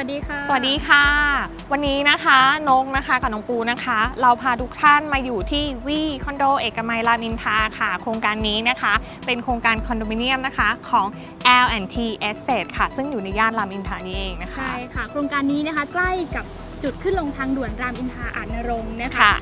วัสดีค่ะสวัสดีค่ะวันนี้นะคะนกนะคะกับน้องปูนะคะเราพาทุกท่านมาอยู่ที่วีคอนโดเอกมัยรามอินทราค่ะโครงการนี้นะคะเป็นโครงการคอนโดมิเนียมนะคะของ L&T Estate ค่ะซึ่งอยู่ในย่านรามอินทรานี่เองนะคะใช่ค่ะโครงการนี้นะคะใกล้กับจุดขึ้นลงทางด่วนรามอินทราอาจนรงค์นะคะ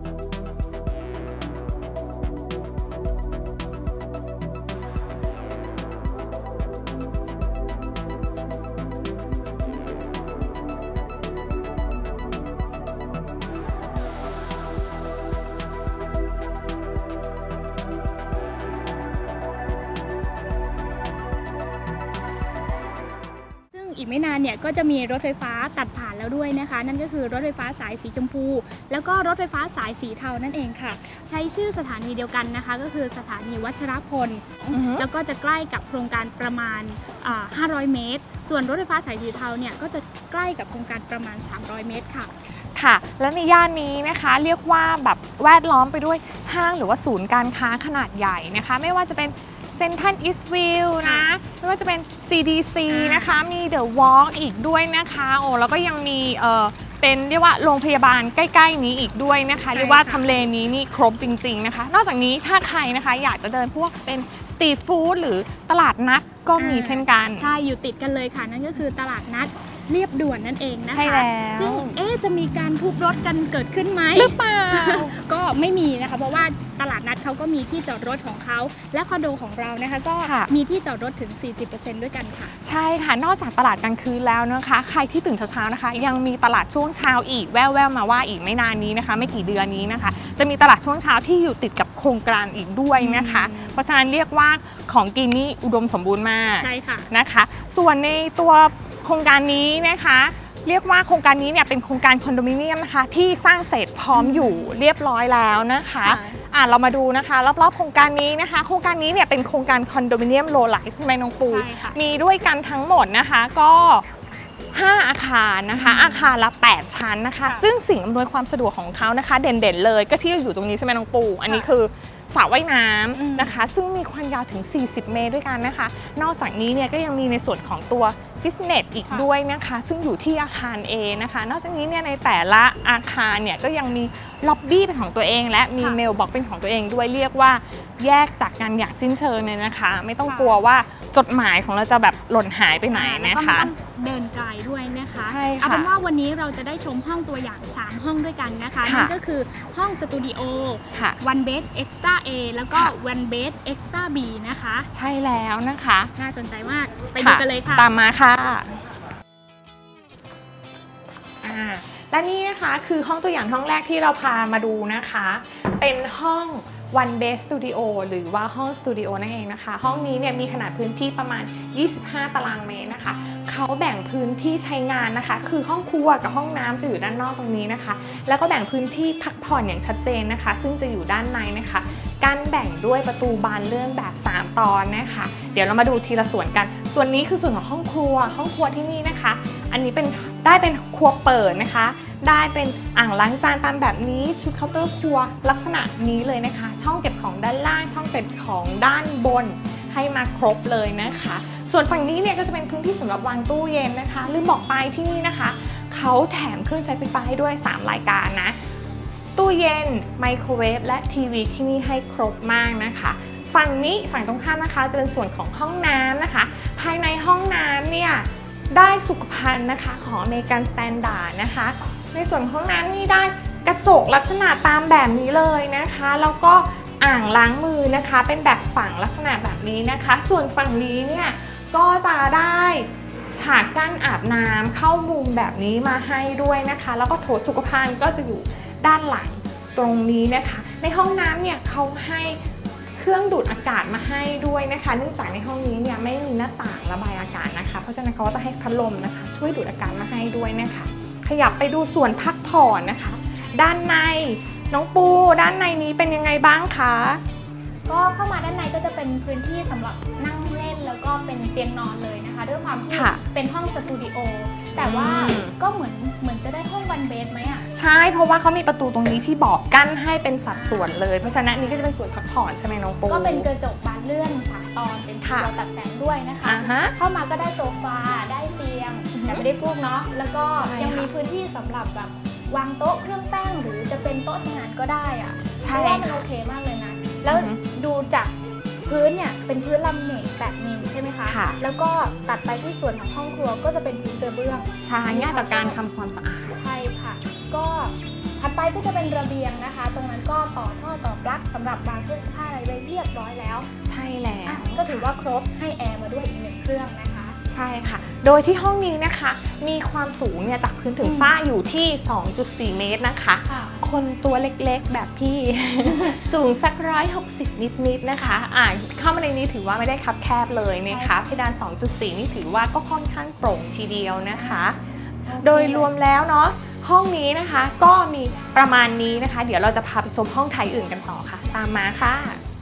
อีกไม่นานเนี่ยก็จะมีรถไฟฟ้าตัดผ่านแล้วด้วยนะคะนั่นก็คือรถไฟฟ้าสายสีชมพูแล้วก็รถไฟฟ้าสายสีเทานั่นเองค่ะใช้ชื่อสถานีเดียวกันนะคะก็คือสถานีวัชรพลแล้วก็จะใกล้กับโครงการประมาณ500 เมตรส่วนรถไฟฟ้าสายสีเทาเนี่ยก็จะใกล้กับโครงการประมาณ300 เมตรค่ะค่ะและในย่านนี้นะคะเรียกว่าแบบแวดล้อมไปด้วยห้างหรือว่าศูนย์การค้าขนาดใหญ่นะคะไม่ว่าจะเป็นเซ็นทรัลอีสต์วิวนะไม่ว่าจะเป็น CDC นะคะมีเดอะวอล์กอีกด้วยนะคะโอ้แล้วก็ยังมีเป็นเรียกว่าโรงพยาบาลใกล้ๆนี้อีกด้วยนะคะเรียกว่าทำเลนี้นี่ครบจริงๆนะคะนอกจากนี้ถ้าใครนะคะอยากจะเดินพวกเป็นสตรีทฟู้ดหรือตลาดนัดก็มีเช่นกันใช่อยู่ติดกันเลยค่ะนั่นก็คือตลาดนัดเรียบด่วนนั่นเองนะคะใช่แล้วซึ่งจะมีการทุบรถกันเกิดขึ้นไหมหรือเปล่าก็ไม่มีนะคะเพราะว่าตลาดนัดเขาก็มีที่จอดรถของเขาและคอนโดของเรานะคะก็มีที่จอดรถถึง 40% ด้วยกันค่ะใช่ค่ะนอกจากตลาดกลางคืนแล้วนะคะใครที่ตื่นเช้าๆนะคะยังมีตลาดช่วงเช้าอีกแว่วๆมาว่าอีกไม่นานนี้นะคะไม่กี่เดือนนี้นะคะจะมีตลาดช่วงเช้าที่อยู่ติดกับโครงการอีกด้วยนะคะเพราะฉะนั้นเรียกว่าของกินนี่อุดมสมบูรณ์มากใช่ค่ะนะคะส่วนในตัวโครงการนี้นะคะเรียกว่าโครงการนี้เนี่ยเป็นโครงการคอนโดมิเนียมนะคะที่สร้างเสร็จพร้อมอยู่เรียบร้อยแล้วนะคะเรามาดูนะคะรอบๆโครงการนี้นะคะโครงการนี้เนี่ยเป็นโครงการคอนโดมิเนียมโลไลท์ใช่ไหมน้องปูมีด้วยกันทั้งหมดนะคะก็5อาคารนะคะอาคารละ8ชั้นนะคะซึ่งสิ่งอำนวยความสะดวกของเขานะคะเด่นๆเลยก็ที่อยู่ตรงนี้ใช่ไหมน้องปูอันนี้คือสระว่ายน้ำนะคะซึ่งมีความยาวถึง40 เมตรด้วยกันนะคะนอกจากนี้เนี่ยก็ยังมีในส่วนของตัวฟิตเนสอีกด้วยนะคะซึ่งอยู่ที่อาคาร A นะคะนอกจากนี้เนี่ยในแต่ละอาคารเนี่ยก็ยังมีล็อบบี้เป็นของตัวเองและมีเมลบ็อกซ์เป็นของตัวเองด้วยเรียกว่าแยกจากกันอย่างสิ้นเชิงเลยนะคะไม่ต้องกลัวว่าจดหมายของเราจะแบบหล่นหายไปไหนนะคะเดินไกลด้วยนะคะใช่ค่ะเอาเป็นว่าวันนี้เราจะได้ชมห้องตัวอย่าง3ห้องด้วยกันนะคะนั่นก็คือห้องสตูดิโอ One Bed Extra A แล้วก็ One Bed Extra B นะคะใช่แล้วนะคะน่าสนใจมากไปดูกันเลยค่ะตามมาค่ะและนี่นะคะคือห้องตัวอย่างห้องแรกที่เราพามาดูนะคะเป็นห้อง One Bed Studio หรือว่าห้องสตูดิโอนั่นเองนะคะห้องนี้เนี่ยมีขนาดพื้นที่ประมาณ25 ตารางเมตรนะคะเขาแบ่งพื้นที่ใช้งานนะคะคือห้องครัวกับห้องน้ำจะอยู่ด้านนอกตรงนี้นะคะแล้วก็แบ่งพื้นที่พักผ่อนอย่างชัดเจนนะคะซึ่งจะอยู่ด้านในนะคะการแบ่งด้วยประตูบานเลื่อนแบบ3ตอนนะคะเดี๋ยวเรามาดูทีละส่วนกันส่วนนี้คือส่วนของห้องครัวที่นี่นะคะอันนี้ได้เป็นครัวเปิดนะคะได้เป็นอ่างล้างจานตามแบบนี้ชุดเคาน์เตอร์ครัวลักษณะนี้เลยนะคะช่องเก็บของด้านล่างช่องเก็บของด้านบนให้มาครบเลยนะคะส่วนฝั่งนี้เนี่ยก็จะเป็นพื้นที่สำหรับวางตู้เย็นนะคะลืมบอกไปที่นี่นะคะเขาแถมเครื่องใช้ไฟฟ้าให้ด้วย3รายการนะตู้เย็นไมโครเวฟและทีวีที่นี่ให้ครบมากนะคะฝั่งตรงข้ามนะคะจะเป็นส่วนของห้องน้ำนะคะภายในห้องน้ำเนี่ยได้สุขภัณฑ์นะคะของอเมริกันสแตนดาร์ดนะคะในส่วนห้องน้ำนี่ได้กระจกลักษณะตามแบบนี้เลยนะคะแล้วก็อ่างล้างมือนะคะเป็นแบบฝังลักษณะแบบนี้นะคะส่วนฝั่งนี้เนี่ยก็จะได้ฉากกั้นอาบน้ำเข้ามุมแบบนี้มาให้ด้วยนะคะแล้วก็โถสุขภัณฑ์ก็จะอยู่ด้านหลังตรงนี้นะคะในห้องน้ำเนี่ยเขาให้เครื่องดูดอากาศมาให้ด้วยนะคะเนื่องจากในห้องนี้เนี่ยไม่มีหน้าต่างระบายอากาศนะคะเพราะฉะนั้นเขาจะให้พัดลมนะคะช่วยดูดอากาศมาให้ด้วยนะคะขยับไปดูส่วนพักผ่อนนะคะด้านในน้องปูด้านในนี้เป็นยังไงบ้างคะก็เข้ามาด้านในก็จะเป็นพื้นที่สำหรับนั่งเล่นแล้วก็เป็นเตียงนอนเลยนะคะด้วยความที่เป็นห้องสตูดิโอแต่ว่าก็เหมือนจะได้ห้องวันเบดไหมอ่ะใช่เพราะว่าเขามีประตูตรงนี้ที่บอกกั้นให้เป็นสัดส่วนเลยเพราะฉะนั้นนี้ก็จะเป็นส่วนพักผ่อนใช่ไหมน้องปูก็เป็นกระจกบานเลื่อน3 ตอนเป็นสีตัดแสงด้วยนะคะเข้ามาก็ได้โซฟาได้เตียงแต่ไม่ได้ฟูกเนาะแล้วก็ยังมีพื้นที่สำหรับแบบวางโต๊ะเครื่องแป้งหรือจะเป็นโต๊ะทำงานก็ได้อะเพราะว่ามันโอเคมากเลยนะแล้วดูจากพื้นเนี่ยเป็นพื้นลามิเนต8 มิลใช่ไหมคะแล้วก็ตัดไปที่ส่วนของห้องครัวก็จะเป็นพื้นกระเบื้องใช่ง่ายต่อการทำความสะอาดใช่ค่ะก็ถัดไปก็จะเป็นระเบียงนะคะตรงนั้นก็ต่อท่อต่อปลั๊กสำหรับวางเครื่องซักผ้าอะไรไว้เรียบร้อยแล้วใช่แล้วก็ถือว่าครบให้แอร์มาด้วยอีก1 เครื่องนะคะใช่ค่ะโดยที่ห้องนี้นะคะมีความสูงเนี่ยจากพื้นถึงฝ้าอยู่ที่ 2.4 เมตรนะคะคนตัวเล็กๆแบบพี่ สูงสัก160นิดๆนะคะเข้ามาในนี้ถือว่าไม่ได้คับแคบเลยนะคะเพดาน 2.4 นี่ถือว่าก็ค่อนข้างโปร่งทีเดียวนะคะโดยรวมแล้วเนาะห้องนี้นะคะก็มีประมาณนี้นะคะเดี๋ยวเราจะพาไปชมห้องไทยอื่นกันต่อค่ะตามมาค่ะ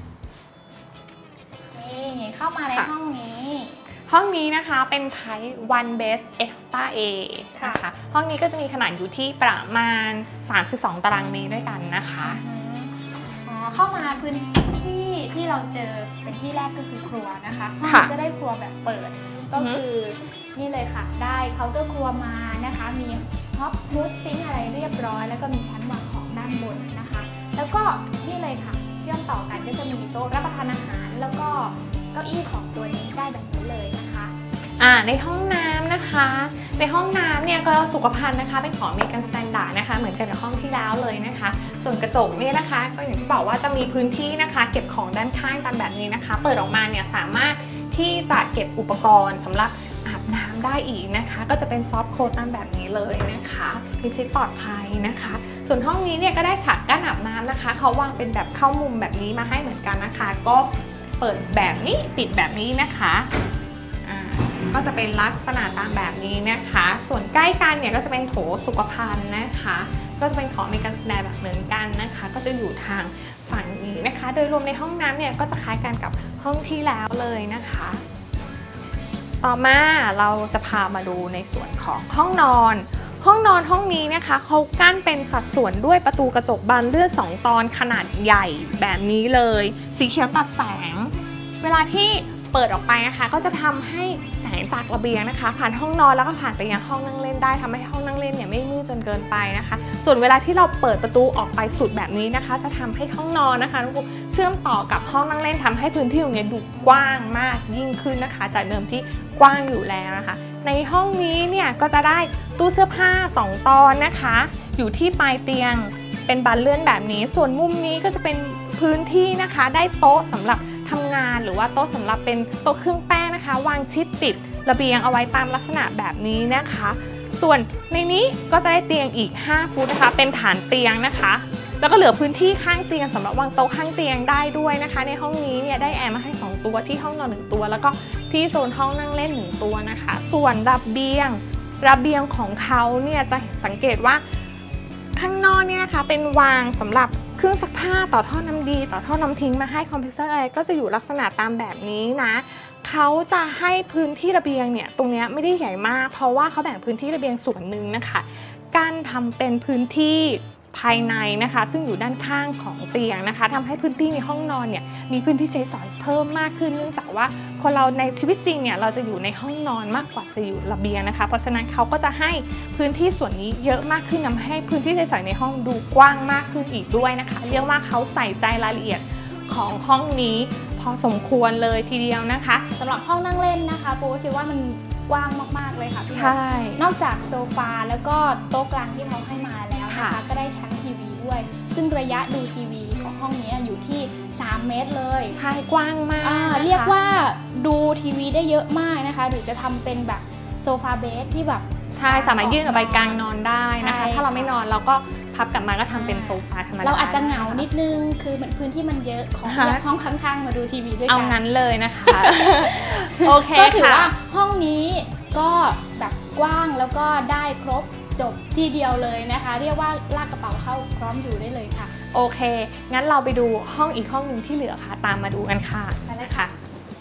นี่เข้ามาในห้องนี้นะคะเป็นไทย One Best Extra A นะคะห้องนี้ก็จะมีขนาดอยู่ที่ประมาณ32 ตารางเมตรด้วยกันนะคะเข้ามาพื้นที่ที่เราเจอเป็นที่แรกก็คือครัวนะคะห้องจะได้ครัวแบบเปิดก็คือนี่เลยค่ะได้เคาน์เตอร์ครัวมานะคะมีท็อปมูดซิงค์อะไรเรียบร้อยแล้วก็มีชั้นวางของด้านบนนะคะแล้วก็นี่เลยค่ะเชื่อมต่อกันก็จะมีโต๊ะรับประทานอาหารแล้วก็เก้าอี้2 ตัวนี้ได้แบบนี้เลยนะคะในห้องน้ำนะคะในห้องน้ำเนี่ยก็สุขภัณฑ์นะคะเป็นของอเมริกันสแตนดาร์ดนะคะเหมือนกันกับห้องที่แล้วเลยนะคะส่วนกระจกเนี่ยนะคะก็อย่างที่บอกว่าจะมีพื้นที่นะคะเก็บของด้านข้างตามแบบนี้นะคะเปิดออกมาเนี่ยสามารถที่จะเก็บอุปกรณ์สำหรับอาบน้ำได้อีกนะคะก็จะเป็นซอฟต์โค้ดตามแบบนี้เลยนะคะพิชิตปลอดภัยนะคะส่วนห้องนี้เนี่ยก็ได้ฉากกั้นอาบน้ำนะคะเขาวางเป็นแบบเข้ามุมแบบนี้มาให้เหมือนกันนะคะก็เปิดแบบนี้ปิดแบบนี้นะคะก็จะเป็นลักษณะตามแบบนี้นะคะส่วนใกล้กันเนี่ยก็จะเป็นโถสุขภัณฑ์นะคะก็จะเป็นของอเมริกันสแตนดาร์ดแบบเหมือนกันนะคะก็จะอยู่ทางฝั่งนี้นะคะโดยรวมในห้องน้ำเนี่ยก็จะคล้ายกันกับห้องที่แล้วเลยนะคะต่อมาเราจะพามาดูในส่วนของห้องนอนห้องนี้นะคะเขากั้นเป็นสัดส่วนด้วยประตูกระจกบานเลื่อน2 ตอนขนาดใหญ่แบบนี้เลยสีเขียวตัดแสงเวลาที่เปิดออกไปนะคะก็จะทำให้แสงจากระเบียงนะคะผ่านห้องนอนแล้วก็ผ่านไปยังห้องนั่งเล่นได้ทำให้ห้องนั่งเล่นเนี่ยไม่มืดจนเกินไปนะคะส่วนเวลาที่เราเปิดประตูออกไปสุดแบบนี้นะคะจะทำให้ห้องนอนนะคะทุกคนเชื่อมต่อกับห้องนั่งเล่นทำให้พื้นที่ตรงนี้ดูกว้างมากยิ่งขึ้นนะคะจากเดิมที่กว้างอยู่แล้วนะคะในห้องนี้เนี่ยก็จะได้ตู้เสื้อผ้า2 ตอนนะคะอยู่ที่ปลายเตียงเป็นบานเลื่อนแบบนี้ส่วนมุมนี้ก็จะเป็นพื้นที่นะคะได้โต๊ะสำหรับทำงานหรือว่าโต๊ะสำหรับเป็นโต๊ะเครื่องแป้งนะคะวางชิดติดระเบียงเอาไว้ตามลักษณะแบบนี้นะคะส่วนในนี้ก็จะได้เตียงอีก5 ฟุตนะคะเป็นฐานเตียงนะคะแล้วก็เหลือพื้นที่ข้างเตียงสำหรับวางโต๊ะข้างเตียงได้ด้วยนะคะในห้องนี้เนี่ยได้แอร์มาให้2 ตัวที่ห้องนอน1 ตัวแล้วก็ที่โซนห้องนั่งเล่น1 ตัวนะคะส่วนระเบียงของเขาเนี่ยจะสังเกตว่าข้างนอกเนี่ยนะคะเป็นวางสำหรับเครื่องซักผ้าต่อท่อน้ำดีต่อท่อน้ำทิ้งมาให้คอมเพรสเซอร์แอร์ก็จะอยู่ลักษณะตามแบบนี้นะเขาจะให้พื้นที่ระเบียงเนี่ยตรงนี้ไม่ได้ใหญ่มากเพราะว่าเขาแบ่งพื้นที่ระเบียงส่วนหนึ่งนะคะการทำเป็นพื้นที่ภายในนะคะซึ่งอยู่ด้านข้างของเตียงนะคะทำให้พื้นที่ในห้องนอนเนี่ยมีพื้นที่ใช้สอยเพิ่มมากขึ้นเนื่องจากว่าคนเราในชีวิตจริงเนี่ยเราจะอยู่ในห้องนอนมากกว่าจะอยู่ระเบียงนะคะเพราะฉะนั้นเขาก็จะให้พื้นที่ส่วนนี้เยอะมากขึ้นทำให้พื้นที่ใช้สอยในห้องดูกว้างมากขึ้นอีกด้วยนะคะเรียกว่าเขาใส่ใจรายละเอียดของห้องนี้พอสมควรเลยทีเดียวนะคะสำหรับห้องนั่งเล่นนะคะปูก็คิดว่ามันกว้างมากๆเลยค่ะใช่นอกจากโซฟาแล้วก็โต๊ะกลางที่เขาให้มาแล้วนะคะก็ได้ชั้นทีวีด้วยซึ่งระยะดูทีวีของห้องนี้อยู่ที่3 เมตรเลยใช่กว้างมากเรียกว่าดูทีวีได้เยอะมากนะคะหรือจะทำเป็นแบบโซฟาเบสที่แบบใช่สามารถยื่นออกไปกลางนอนได้นะคะถ้าเราไม่นอนเราก็พับกลับมาก็ทำเป็นโซฟาธรรมดาเราอาจจะเหงานิดนึงคือเหมือนพื้นที่มันเยอะของห้องข้างๆมาดูทีวีด้วยกันเอางั้นเลยนะคะโอเคก็ถือว่าห้องนี้ก็แบบกว้างแล้วก็ได้ครบจบทีเดียวเลยนะคะเรียกว่าลากกระเป๋าเข้าพร้อมอยู่ได้เลยค่ะโอเคงั้นเราไปดูห้องอีกห้องหนึ่งที่เหลือค่ะตามมาดูกันค่ะไปเลยค่ะ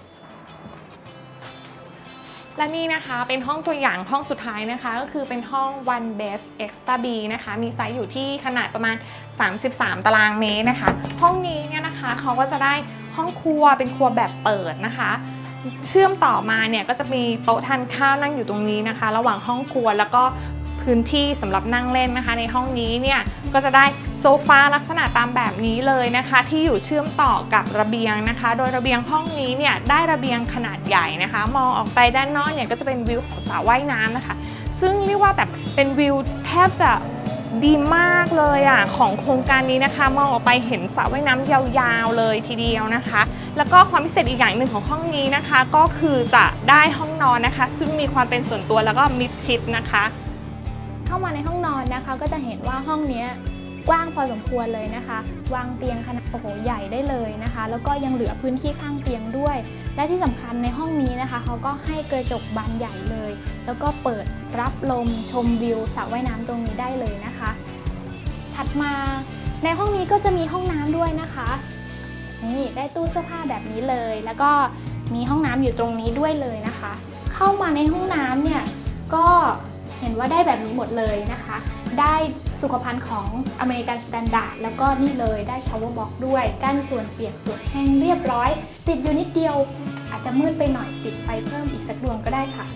และนี่นะคะเป็นห้องตัวอย่างห้องสุดท้ายนะคะก็คือเป็นห้อง One Best Extra B นะคะมีไซส์อยู่ที่ขนาดประมาณ33ตารางเมตรนะคะห้องนี้เนี่ยนะคะเขาก็จะได้ห้องครัวเป็นครัวแบบเปิดนะคะเชื่อมต่อมาเนี่ยก็จะมีโต๊ะทานข้าวนั่งอยู่ตรงนี้นะคะระหว่างห้องครัวแล้วก็พื้นที่สำหรับนั่งเล่นนะคะในห้องนี้เนี่ยก็จะได้โซฟาลักษณะตามแบบนี้เลยนะคะที่อยู่เชื่อมต่อกับระเบียงนะคะโดยระเบียงห้องนี้เนี่ยได้ระเบียงขนาดใหญ่นะคะมองออกไปด้านนอกเนี่ยก็จะเป็นวิวของสระว่ายน้ำนะคะซึ่งเรียกว่าแบบเป็นวิวแทบจะดีมากเลยอ่ะของโครงการนี้นะคะมองออกไปเห็นสระว่ายน้ำยาวๆเลยทีเดียวนะคะแล้วก็ความพิเศษอีกอย่างหนึ่งของห้องนี้นะคะก็คือจะได้ห้องนอนนะคะซึ่งมีความเป็นส่วนตัวแล้วก็มิดชิดนะคะเข้ามาในห้องนอนนะคะก็จะเห็นว่าห้องนี้กว้างพอสมควรเลยนะคะวางเตียงขนาดโอ้โหใหญ่ได้เลยนะคะแล้วก็ยังเหลือพื้นที่ข้างเตียงด้วยและที่สำคัญในห้องนี้นะคะเขาก็ให้กระจกบานใหญ่เลยแล้วก็เปิดรับลมชมวิวสระว่ายน้ำตรงนี้ได้เลยนะคะถัดมาในห้องนี้ก็จะมีห้องน้ำด้วยนะคะนี่ได้ตู้เสื้อผ้าแบบนี้เลยแล้วก็มีห้องน้ำอยู่ตรงนี้ด้วยเลยนะคะเข้ามาในห้องน้ำเนี่ยก็เห็นว่าได้แบบนี้หมดเลยนะคะได้สุขภัณฑ์ของอเมริกันสแตนดาร์ดแล้วก็นี่เลยได้ชาวเวอร์บ็อกซ์ด้วยกั้นส่วนเปียกส่วนแห้งเรียบร้อยติดอยู่นิดเดียวอาจจะมืดไปหน่อยติดไฟเพิ่มอีกสักดวงก็ได้ค่ะ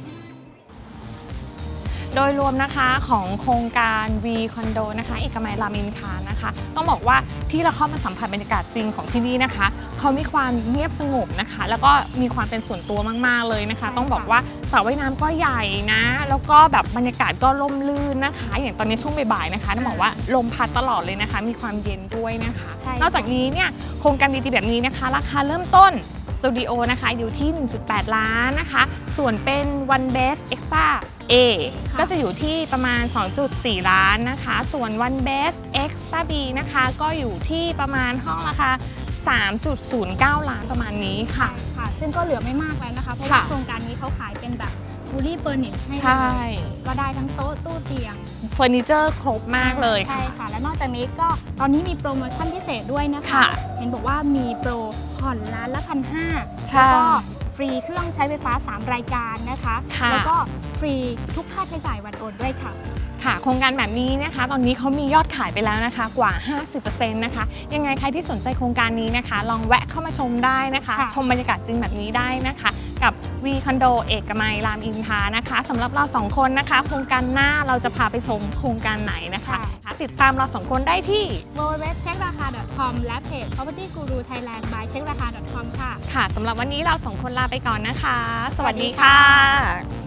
โดยรวมนะคะของโครงการ V คอนโดนะคะเอกมัยรามอินทรานะคะต้องบอกว่าที่เราเข้ามาสัมผัสบรรยากาศจริงของที่นี่นะคะเขามีความเงียบสงบนะคะแล้วก็มีความเป็นส่วนตัวมากๆเลยนะคะต้องบอกว่าสระว่ายน้ำก็ใหญ่นะแล้วก็แบบบรรยากาศก็ร่มรื่นนะคะอย่างตอนนี้ช่วงบ่ายๆนะคะต้องบอกว่าลมพัดตลอดเลยนะคะมีความเย็นด้วยนะคะนอกจากนี้เนี่ยโครงการดีๆแบบนี้นะคะราคาเริ่มต้นสตูดิโอนะคะอยู่ที่ 1.8 ล้านนะคะส่วนเป็น One Best Extra A ก็จะอยู่ที่ประมาณ 2.4 ล้านนะคะส่วน One Best Extra B นะคะก็อยู่ที่ประมาณห้องราคา 3.09 ล้านประมาณนี้ค่ะซึ่งก็เหลือไม่มากแล้วนะคะเพราะว่าโครงการนี้เขาขายเป็นแบบfully furnished ให้เลยก็ได้ทั้งโต๊ะตู้เตียงเฟอร์นิเจอร์ครบมากเลยใช่ค่ะและนอกจากนี้ก็ตอนนี้มีโปรโมชั่นพิเศษด้วยนะคะเห็นบอกว่ามีโปรผ่อนล้านละ1,500แล้วก็ฟรีเครื่องใช้ไฟฟ้า3รายการนะคะแล้วก็ฟรีทุกค่าใช้จ่ายวันโอนด้วยค่ะโครงการแบบนี้นะคะตอนนี้เขามียอดขายไปแล้วนะคะกว่า 50% นะคะยังไงใครที่สนใจโครงการนี้นะคะลองแวะเข้ามาชมได้นะคะชมบรรยากาศจริงแบบนี้ได้นะคะกับ V คอนโดเอกมัยรามอินทรานะคะสำหรับเรา2คนนะคะโครงการหน้าเราจะพาไปชมโครงการไหนนะคะติดตามเรา2คนได้ที่ www.checkraka.com และเพจ Property Guru Thailand by checkraka.com ค่ะสำหรับวันนี้เรา2คนลาไปก่อนนะคะสวัสดีค่ะ